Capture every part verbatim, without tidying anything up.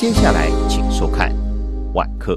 接下来请收看晚课。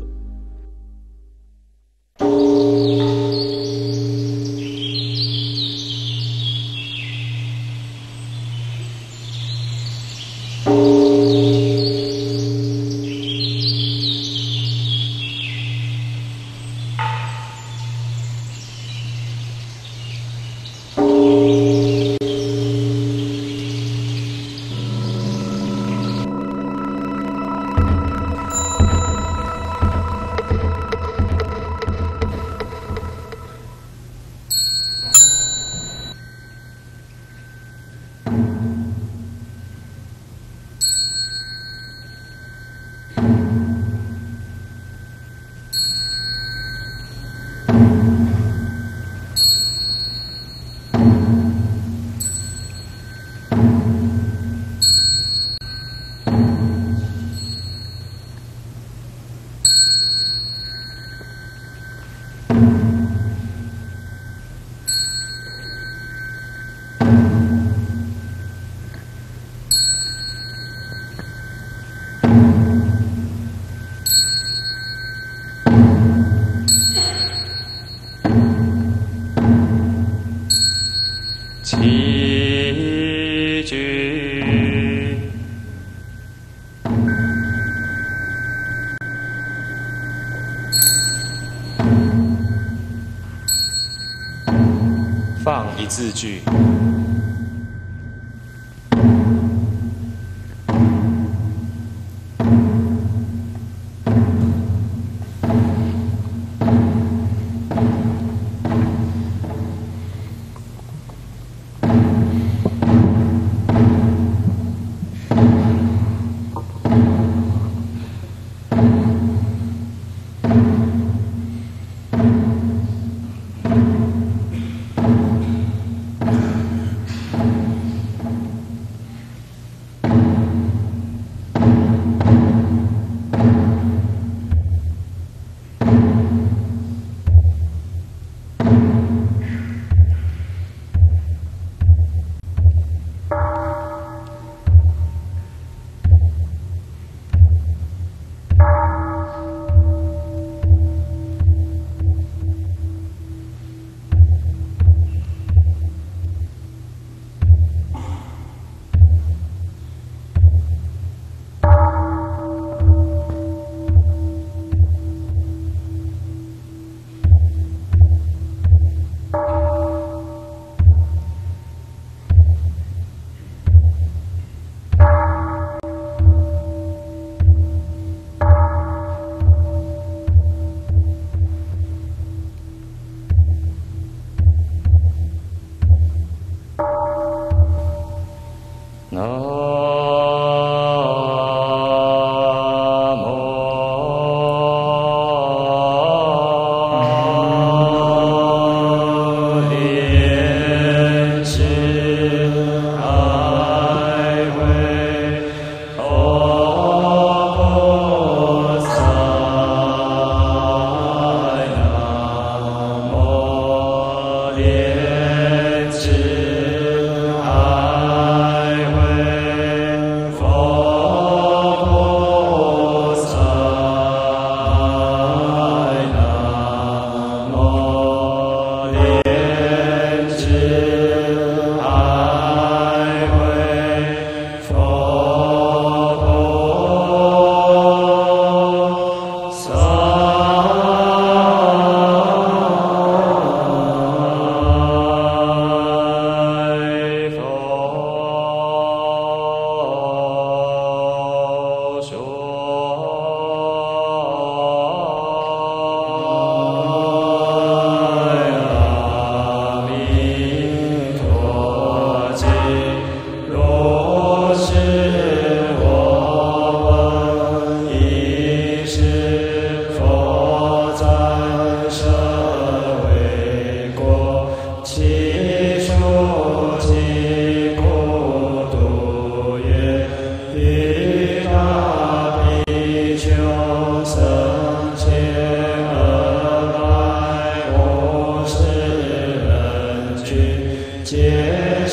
起居，放一字句。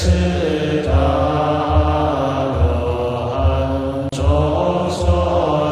皆是大罗汉，众所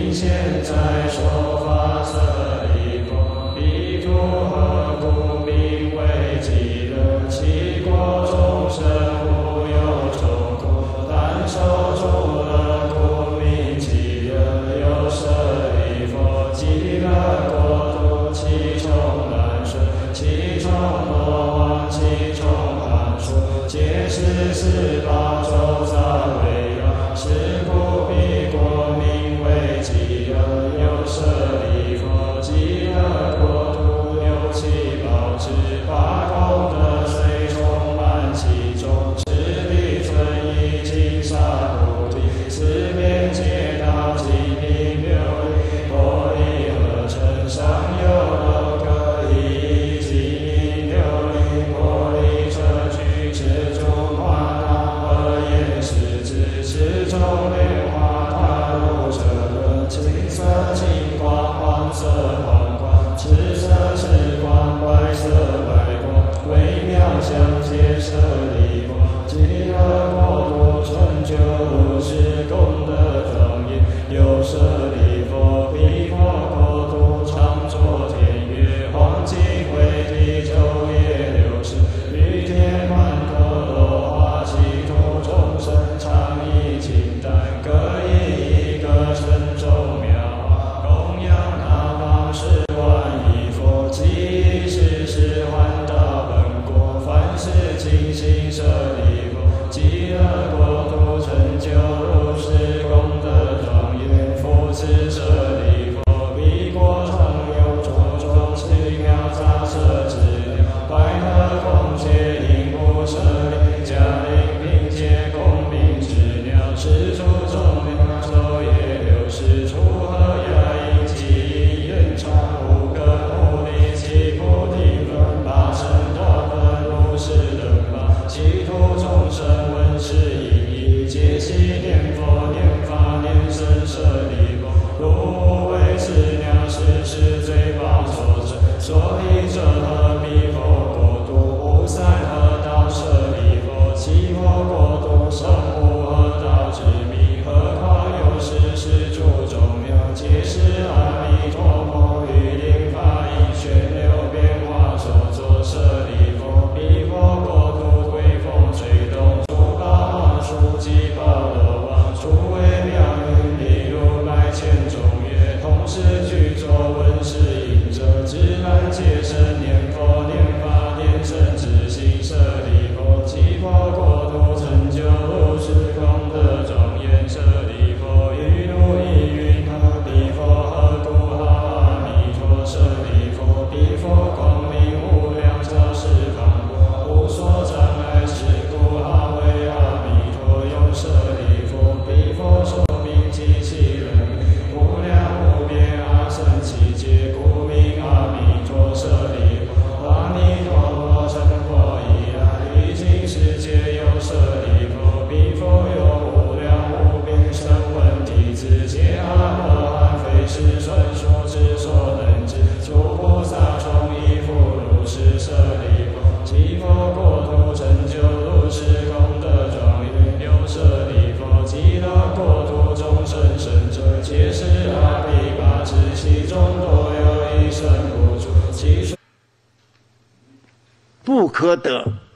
今现在说法舍利弗，彼土何故名为极乐？其国众生无有众苦，但受诸乐故名极乐。有舍利弗，极乐国土其中难顺，其中罗网，其中寒暑，皆是十八周杂为有。是故彼国名为极乐。有舍利弗，极乐国土有七宝之八功德水充满其中，持力尊意金沙菩提，四边皆道极品琉璃，玻璃合成上有六个一金银琉璃玻璃车具，持中华大和严石之，持中莲花塔如车轮，青色金光，黄色黄光，赤色赤光，白色白光，微妙相接舍利弗，极乐国土成就如是功德庄严。有舍利弗，彼国国土常作天乐，黄金慧体，昼夜六时，雨天曼陀罗花，其土众生常以金丹，各以一个称众妙法，供养他方十万亿佛，即是是还到本国。凡是尽心舍利弗，极乐国土成就如是功德庄严。复次舍利弗，彼国常有种种奇妙杂色之鸟，白鹤、孔雀、鹦鹉、舍利、迦陵、并皆共鸣之鸟，是诸众鸟，昼夜六时，出和雅音，其音圆长，五根无力，其菩提分，八圣道分，如是等法，其土众生闻是音译，皆悉念佛，念法，念僧舍利弗。如无为此鸟，是是罪报所生，所以者何？彼佛国土无三恶道，舍利弗，其佛国土生无恶道之名，何况有是是诸众鸟，皆是阿弥陀佛于灵法音旋流变化所作。舍利弗，彼佛国土归风吹动，诸宝王树及宝罗王，诸微妙云譬如百千种乐，同时具作闻是音者，自然皆生念佛，念法，念僧之心。舍利弗，其佛国土成就如是功德庄严。舍利弗，于如意云何？彼佛何故号阿弥陀？舍利弗，彼佛光明无量，超世磅礴，无所障碍，是故号为阿弥陀。有舍利弗，彼佛说明极其人力，无量无边阿僧祇劫，故名阿弥陀。舍利弗，阿弥陀佛成佛以来，于今世界有舍利弗，彼佛有无量无边声闻弟子，皆阿罗汉，非是顺数之所能知。诸菩萨从亦复如是。舍利弗，其佛国土成就如是功德庄严。有舍利弗，极乐国土众生生者，皆是阿毗跋致，其中多有一生不住，其数不可得。